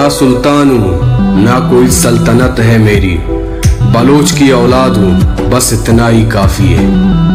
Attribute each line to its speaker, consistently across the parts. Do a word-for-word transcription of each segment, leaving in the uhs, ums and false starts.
Speaker 1: ना सुल्तान हूँ ना कोई सल्तनत है मेरी, बलोच की औलाद हूँ बस इतना ही काफी है।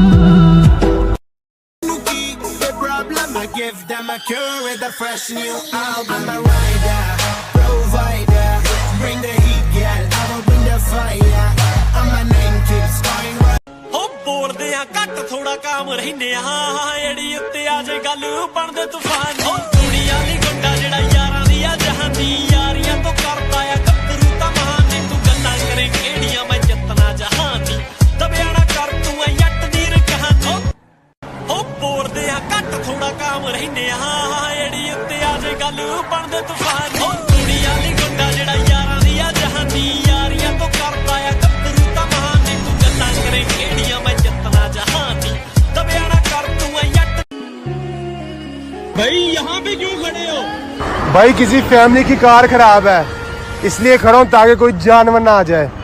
Speaker 2: बोलदे आ घट थोड़ा काम रहिंदे आ एड़ी उत्ते आ जे गल बनदे तूफान। ओ दुनिया दी गुंडा जेड़ा यारां दी आ जहानी, यारियां तो करदा आ गब्बरू ता महानी। तू गल्लां करे केड़ियां मैं जितना जहानी, दबिया ना कर तू ऐ जट दी कहानी। ओ बोलदे आ घट थोड़ा काम रहिंदे आ एड़ी उत्ते आ जे गल बनदे तूफान। ओ दुनिया दी गुंडा जेड़ा यारां दी आ जहानी, यारियां तो करदा आ गब्बरू ता महानी। तू गल्लां करे केड़ियां मैं जितना जहानी, दबिया ना कर तू ऐ जट। भाई यहाँ पे क्यों खड़े हो?
Speaker 3: भाई किसी फैमिली की कार खराब है इसलिए खड़ा हूँ ताकि कोई जानवर ना आ जाए।